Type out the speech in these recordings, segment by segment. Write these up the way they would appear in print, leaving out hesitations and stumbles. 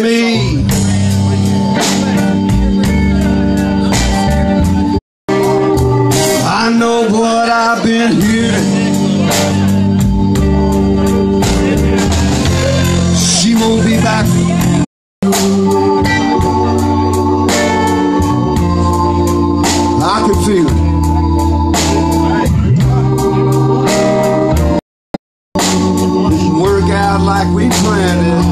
me. I know what I've been hearing. She won't be back. I can feel it. Didn't work out like we planned it.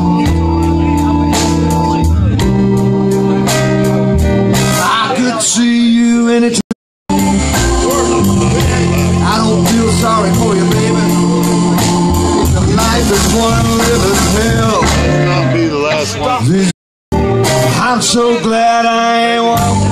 I could see you anytime. I don't feel sorry for you, baby. Life is one living hell. Not be the last one. I'm so glad I ain't walking.